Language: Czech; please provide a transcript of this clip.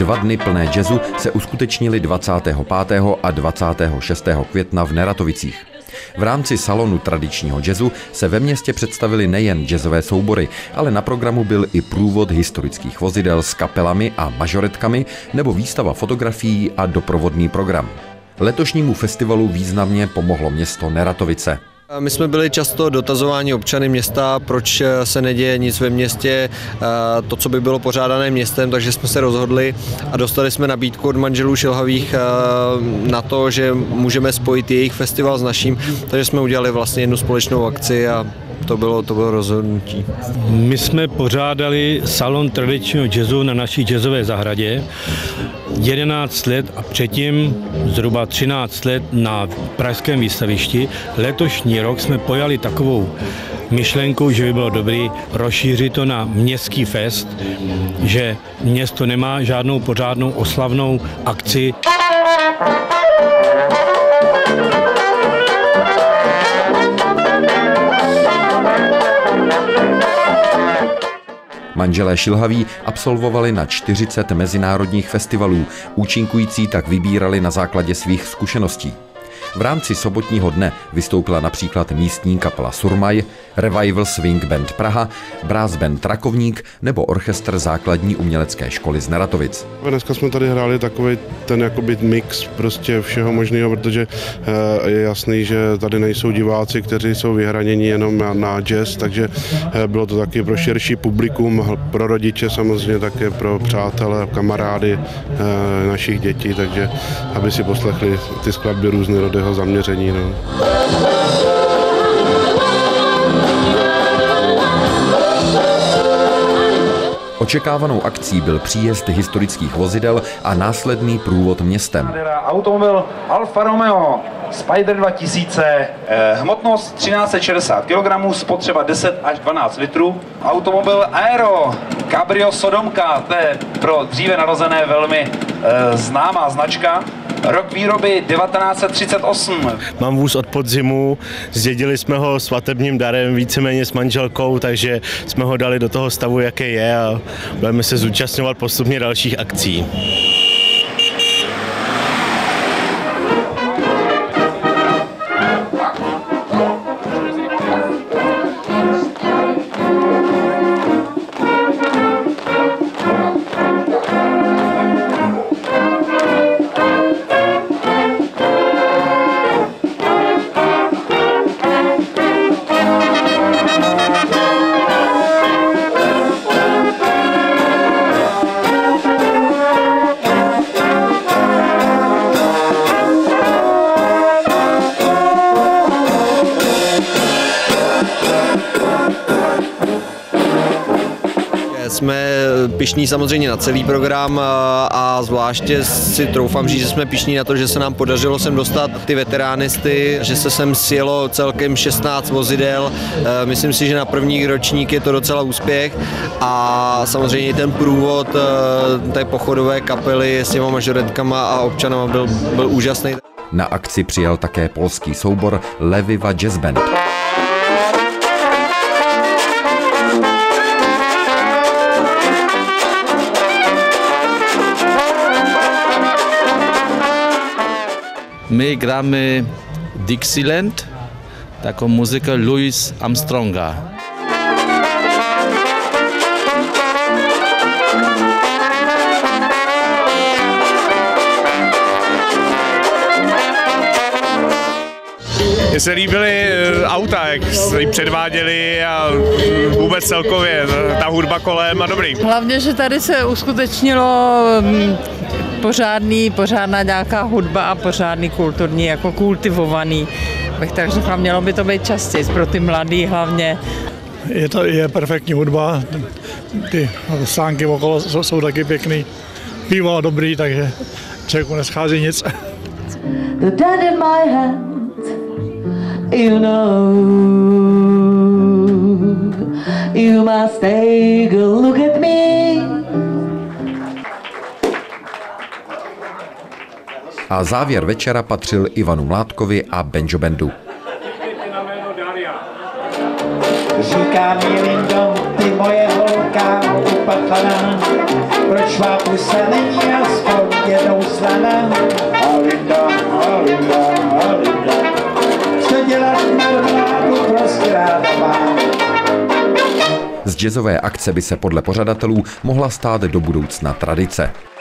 2 dny plné jazzu se uskutečnily 25. a 26. května v Neratovicích. V rámci salonu tradičního jazzu se ve městě představily nejen jazzové soubory, ale na programu byl i průvod historických vozidel s kapelami a mažoretkami nebo výstava fotografií a doprovodný program. Letošnímu festivalu významně pomohlo město Neratovice. My jsme byli často dotazováni občany města, proč se neděje nic ve městě, to, co by bylo pořádané městem, takže jsme se rozhodli a dostali jsme nabídku od manželů Šilhavých na to, že můžeme spojit jejich festival s naším, takže jsme udělali vlastně jednu společnou akci a to bylo rozhodnutí. My jsme pořádali salon tradičního jazzu na naší jazzové zahradě 11 let a předtím zhruba 13 let na pražském výstavišti. Letošní rok jsme pojali takovou myšlenku, že by bylo dobré rozšířit to na městský fest, že město nemá žádnou pořádnou oslavnou akci. Manželé Šilhaví absolvovali na 40 mezinárodních festivalů, účinkující tak vybírali na základě svých zkušeností. V rámci sobotního dne vystoupila například místní kapela Surmaj, Revival Swing Band Praha, Brass Band Rakovník nebo orchestr základní umělecké školy z Neratovic. Dneska jsme tady hráli takový ten jakoby mix prostě všeho možného, protože je jasný, že tady nejsou diváci, kteří jsou vyhraněni jenom na jazz, takže bylo to taky pro širší publikum, pro rodiče samozřejmě také pro přátele, kamarády našich dětí, takže aby si poslechli ty skladby různorodého zaměření. No. Očekávanou akcí byl příjezd historických vozidel a následný průvod městem. Automobil Alfa Romeo Spider 2000, hmotnost 1360 kg, spotřeba 10 až 12 litrů. Automobil Aero Cabrio Sodomka, to je pro dříve narozené velmi známá značka. Rok výroby 1938. Mám vůz od podzimu, zdědili jsme ho svatebním darem víceméně s manželkou, takže jsme ho dali do toho stavu, jaký je a budeme se zúčastňovat postupně dalších akcí. Jsme pyšní samozřejmě na celý program a zvláště si troufám říct, že jsme pyšní na to, že se nám podařilo sem dostat ty veteránisty, že se sem sjelo celkem 16 vozidel. Myslím si, že na první ročník je to docela úspěch a samozřejmě ten průvod té pochodové kapely s těma mažoretkama a občanama byl úžasný. Na akci přijel také polský soubor Leviva Jazz Band. My gramy Dixieland, taką muzykę Louis Armstronga. Mně se líbily auta, jak se předváděli a vůbec celkově ta hudba kolem a dobrý. Hlavně, že tady se uskutečnilo pořádná nějaká hudba a pořádný kulturní, jako kultivovaný, bych tak řekla, mělo by to být častěji pro ty mladý hlavně. Je perfektní hudba, ty stánky okolo jsou taky pěkný, pivo dobrý, takže člověku neschází nic. The dead in my hand, you know, you must take a look at me. A závěr večera patřil Ivanu Mládkovi a Benjo Bandu. Říká mi Lindo, ty moje holka upachaná, proč vápu se není Z jazzové akce by se podle pořadatelů mohla stát do budoucna tradice.